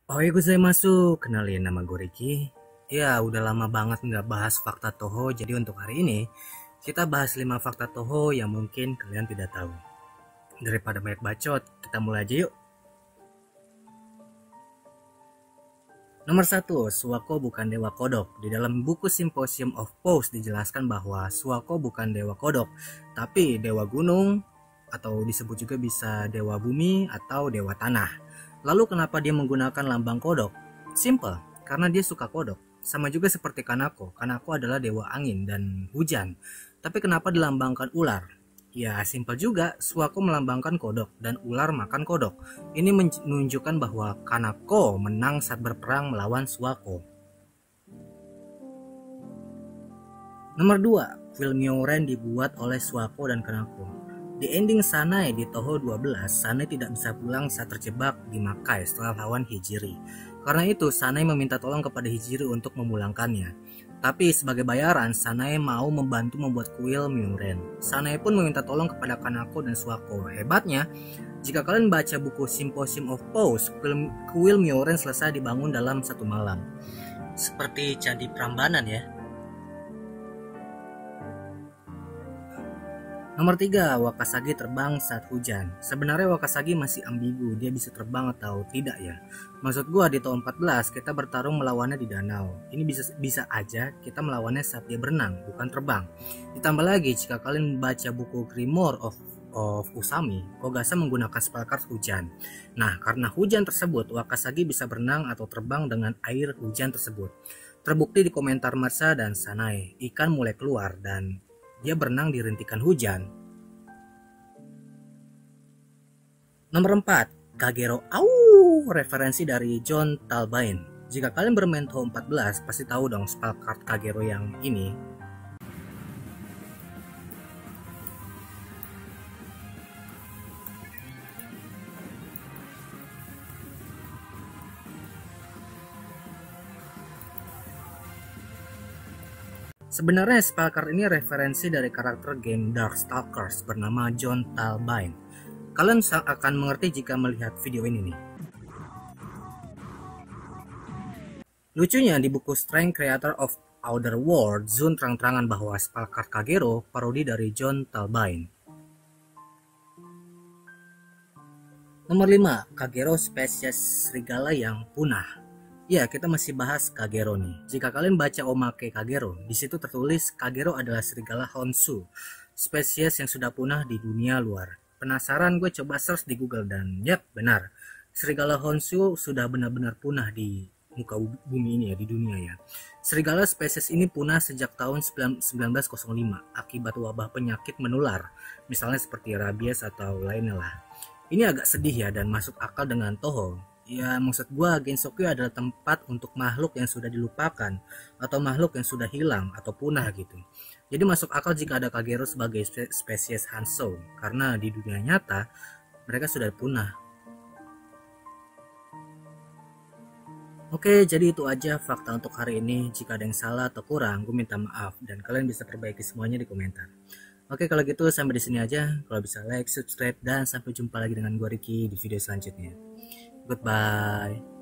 Oke gozaimasu, kenalin nama gue Ricky. Ya, udah lama banget nggak bahas fakta Toho, jadi untuk hari ini kita bahas 5 fakta Toho yang mungkin kalian tidak tahu. Daripada banyak bacot, kita mulai aja yuk. Nomor 1, Suwako bukan dewa kodok. Di dalam buku Symposium of Powers dijelaskan bahwa Suwako bukan dewa kodok, tapi dewa gunung, atau disebut juga bisa dewa bumi atau dewa tanah. Lalu kenapa dia menggunakan lambang kodok? Simple, karena dia suka kodok. Sama juga seperti Kanako. Kanako adalah dewa angin dan hujan. Tapi kenapa dilambangkan ular? Ya simple juga, Suwako melambangkan kodok dan ular makan kodok. Ini menunjukkan bahwa Kanako menang saat berperang melawan Suwako. Nomor 2, kuil Myoren dibuat oleh Suwako dan Kanako. Di ending Sanae di Toho 12, Sanae tidak bisa pulang saat terjebak di Makai setelah lawan Hijiri. Karena itu, Sanae meminta tolong kepada Hijiri untuk memulangkannya. Tapi sebagai bayaran, Sanae mau membantu membuat kuil Myoren. Sanae pun meminta tolong kepada Kanako dan Suwako. Hebatnya, jika kalian baca buku Symposium of Powers, kuil Myoren selesai dibangun dalam 1 malam. Seperti Candi Prambanan ya. Nomor 3, Wakasagi terbang saat hujan. Sebenarnya Wakasagi masih ambigu, dia bisa terbang atau tidak ya. Maksud gua di tahun 14 kita bertarung melawannya di danau. Ini bisa aja kita melawannya saat dia berenang, bukan terbang. Ditambah lagi jika kalian membaca buku Grimoire of Usami, Kogasa menggunakan spellcard hujan. Nah, karena hujan tersebut, Wakasagi bisa berenang atau terbang dengan air hujan tersebut. Terbukti di komentar Marsa dan Sanae, ikan mulai keluar dan dia berenang di rintikan hujan. Nomor 4, Kagero Au, referensi dari John Talbain. Jika kalian bermain Toho 14, pasti tahu dong spell card Kagero yang ini. Sebenarnya spellcard ini referensi dari karakter game Darkstalkers bernama John Talbain. Kalian akan mengerti jika melihat video ini nih. Lucunya di buku Strength Creator of Outer World, Zun terang-terangan bahwa spellcard Kagero parodi dari John Talbain. Nomor 5, Kagero spesies serigala yang punah. Ya, kita masih bahas Kagero nih. Jika kalian baca Omake Kagero, di situ tertulis Kagero adalah serigala Honshu, spesies yang sudah punah di dunia luar. Penasaran, gue coba search di Google dan yap, benar. Serigala Honshu sudah benar-benar punah di muka bumi ini ya, di dunia ya. Serigala spesies ini punah sejak tahun 1905 akibat wabah penyakit menular, misalnya seperti rabies atau lainnya lah. Ini agak sedih ya dan masuk akal dengan Toho. Ya maksud gua Gensokyo adalah tempat untuk makhluk yang sudah dilupakan atau makhluk yang sudah hilang atau punah gitu. Jadi masuk akal jika ada Kagero sebagai spesies Hanzo karena di dunia nyata mereka sudah punah. Oke, jadi itu aja fakta untuk hari ini. Jika ada yang salah atau kurang, gue minta maaf dan kalian bisa perbaiki semuanya di komentar. Oke, kalau gitu sampai di sini aja. Kalau bisa like, subscribe, dan sampai jumpa lagi dengan gue Ricky di video selanjutnya. Goodbye.